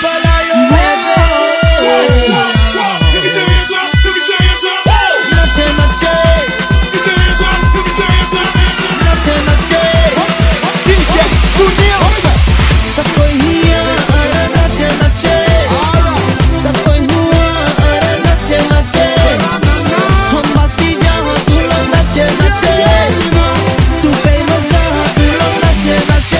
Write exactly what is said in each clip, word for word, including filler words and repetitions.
palayo mueve. Nache, nache. Nache, nache. D J Sunil. Sakoy hiya ara nache nache. Sakoy hua ara nache nache. Hum bati jahan tu log nache nache. Tu famous jahan tu log nache nache.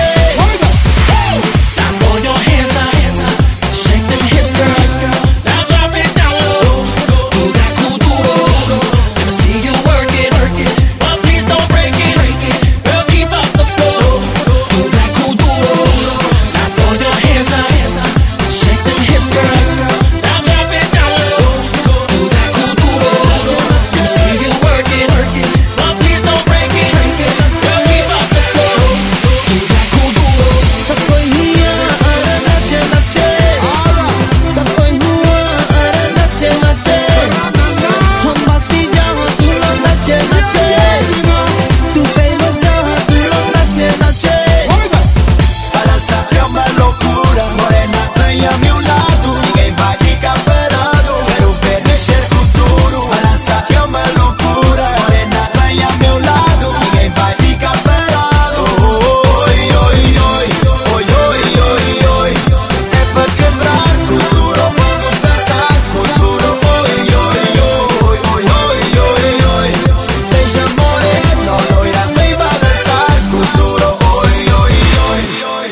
Now throw your hands up, shake them hips, girl. Now drop it down low, do that cool doodle. Let me see you work it, but please don't break it. Girl, keep up the flow, do that cool doodle. Now throw your hands up, shake them hips, girl. Now drop it down low, do that cool doodle. Let me see you work it, but please don't break it. Girl, keep up the flow, do that cool doodle. Sakoy hiya ara nache nache. Sakoy hua ara nache nache. Hum bati jahan tu log nache nache. Tu famous jahan tu log nache nache. Balança é uma loucura, morena, vem a meu lado, ninguém vai ficar parado. Quero ver mexer com tudo. Balança é uma loucura, morena, vem a meu lado, ninguém vai ficar parado. Oi, oi, oi, oi, oi, oi, oi. É pra quebrar cultura, vamos dançar cultura. Oi, oi, oi, oi, oi, oi, oi. Seja morena, loira, vem balançar cultura. Oi, oi, oi, oi.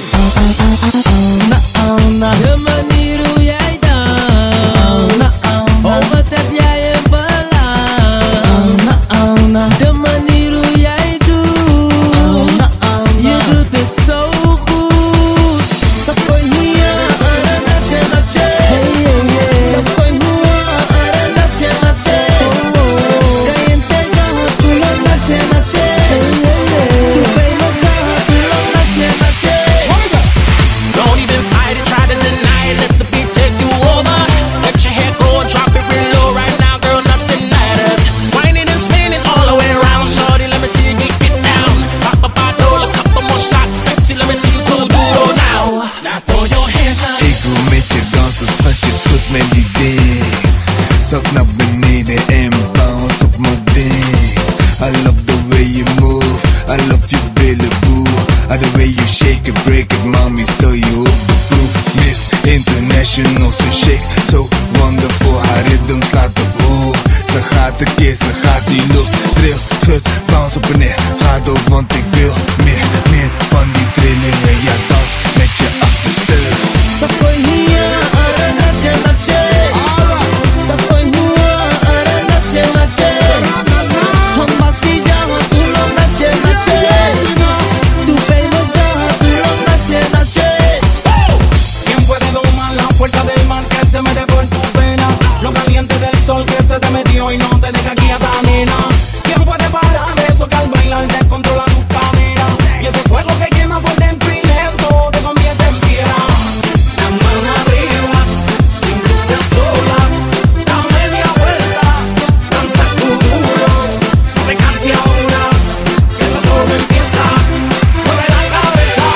Na na De manier hoe jij dans, na oh wat heb jij een balans. na na De manier hoe jij doet, je doet het zo goed. Sakoy hiya ara nache nache. Sakoy hua ara nache nache. Caliente jahan tu log nache nache. Tu famous jahan tu log nache nache. Don't even fight it, try to deny it. Let the beat take you over. Let your head go and drop it real low. Right now, girl, nothing matters. Whining and spinning all the way around. Shorty, let me see you get it down. Pop a bottle, a couple more shots. Sexy, let me see you do doodle now. Now throw your hands up. Ik wil met je dansen, schatje, schud met die ding. Zak naar beneden en bounce op mijn ding. I love the way you move, I love you billy boo. I the way you shake it, break it, mommy, stel je op de proef. Miss International, so shake, so wonderful. Haar rhythm slaat op hoog. Ze gaat een keer, ze gaat die los. Trill, schud, bounce op en neer. Ga door, want ik wil meer, meer van die trillingen. Ja, dans met je achterste. Sakoy hiya ara nache nache. Sakoy hua ara nache nache. Hum bati jahan tu log nache nache. Tu famous jahan tu log nache nache. ¿Quién puede domar la fuerza del mar que se mete por tu pena? Lo caliente del sol que se te metió y no te deja quieta, nena. ¿Quién puede parar eso que al bailar descontrola tu cadera? Y ese fuego que quema por dentro y lento te convierte en piedra. La mano arriba, sin duda sola, da media vuelta, danza tu duro. No te canses ahora, que esto solo empieza. Mueve la cabeza.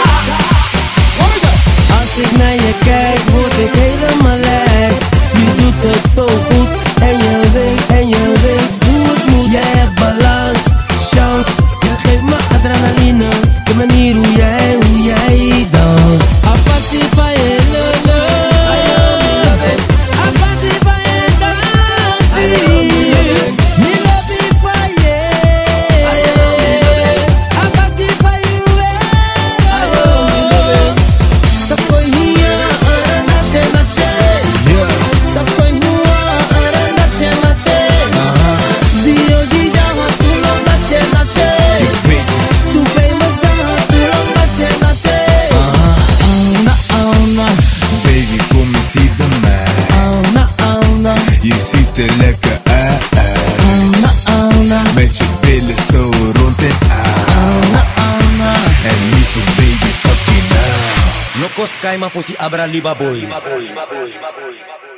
Als ik naar je kijk, word ik helemaal lijp. Je doet het zo goed en je weet, en je weet hoe het moet. Jij hebt balans, chance, je geeft me adrenaline. De manier hoe jij, hoe jij danst. Apassie van je lullen, apassie van je dansie. Me love it van je, apassie van je wel. Sakoy hiya ara nache nache. Sakoy hua ara nache nache. Dio di jahan tu log nache nache. Tu famous jahan tu log nache nache. Na na Baby, kom eens hier bij mij. na na Je ziet er lekker uit. na na Met je billen zo rond en aan. na. En lieve baby, zak je nou. Locos caima fosi abra liba boy.